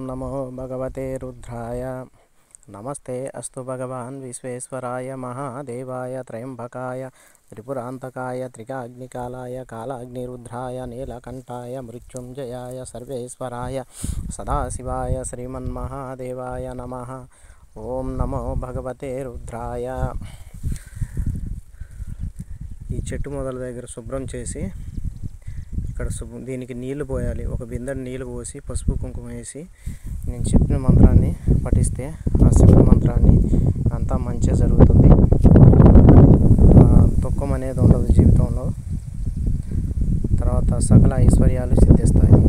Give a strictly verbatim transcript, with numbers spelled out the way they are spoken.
नमो भगवते रुद्राय। नमस्ते अस्तु भगवान् विश्वेश्वराय महादेवाय त्र्यंबकाय त्रिपुरांतकाय त्रिकाग्निकालाय कालाग्निरुद्राय नीलकंठाय मृत्युंजयाय सर्वेश्वराय सदाशिवाय श्रीमन्महादेवाय नमः। ओम नमो भगवते रुद्राय। ఈ చెట్టు మొదల దగ్గర శుభ్రం చేసి ఇక్కడ దీనికి నీళ్లు పోయాలి. ఒక బిందెడు నీళ్లు పోసి పసుపు కుంకుమ వేసి నేను చెప్పిన మంత్రాన్ని పఠిస్తే ఆ చెప్పిన మంత్రాన్ని అంతా మంచిగా జరుగుతుంది. దుఃఖం అనేది ఉండదు జీవితంలో. తర్వాత సకల ఐశ్వర్యాలు సిద్ధిస్తాయి.